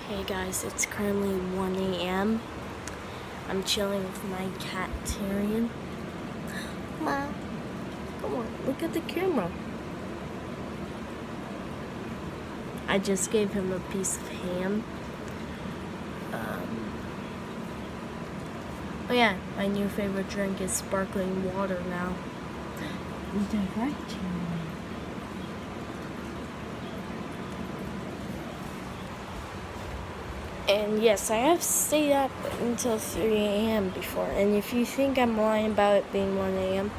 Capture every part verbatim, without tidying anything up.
Hey guys, it's currently one A M I'm chilling with my cat Tyrion. Ma, come on, look at the camera. I just gave him a piece of ham. Um, oh yeah, my new favorite drink is sparkling water now. Is that right, Tyrion? And yes, I have stayed up until three A M before. And if you think I'm lying about it being one A M,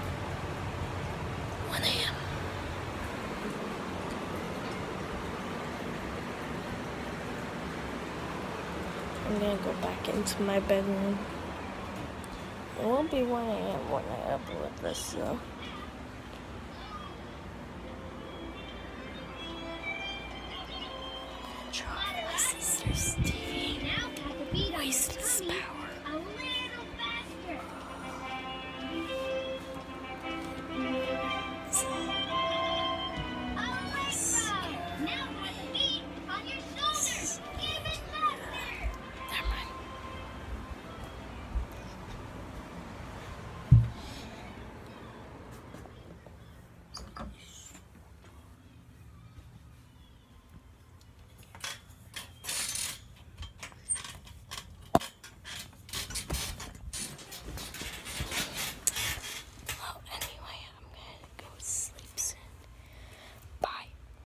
one A M I'm gonna go back into my bedroom. It won't be one A M when I upload this though.